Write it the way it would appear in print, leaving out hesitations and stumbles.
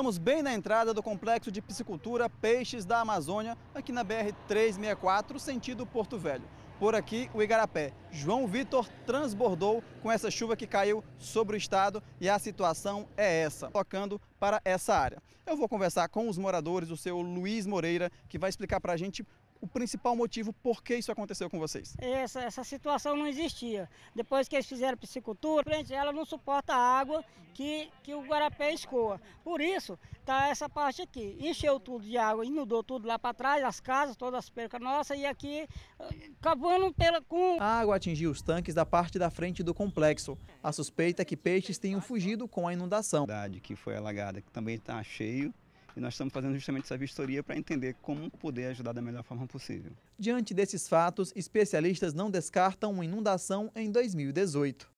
Estamos bem na entrada do complexo de piscicultura Peixes da Amazônia, aqui na BR-364, sentido Porto Velho. Por aqui, o igarapé João Vitor transbordou com essa chuva que caiu sobre o estado e a situação é essa, tocando para essa área. Eu vou conversar com os moradores, o seu Luiz Moreira, que vai explicar para a gente o principal motivo por que isso aconteceu com vocês. Essa situação não existia. Depois que eles fizeram piscicultura, ela não suporta a água que o igarapé escoa. Por isso, tá essa parte aqui. Encheu tudo de água, inundou tudo lá para trás, as casas, todas as percas nossas, e aqui cavando com... A água atingiu os tanques da parte da frente do complexo. A suspeita é que peixes tenham fugido com a inundação. A cidade que foi alagada, que também está cheio. E nós estamos fazendo justamente essa vistoria para entender como poder ajudar da melhor forma possível. Diante desses fatos, especialistas não descartam uma inundação em 2018.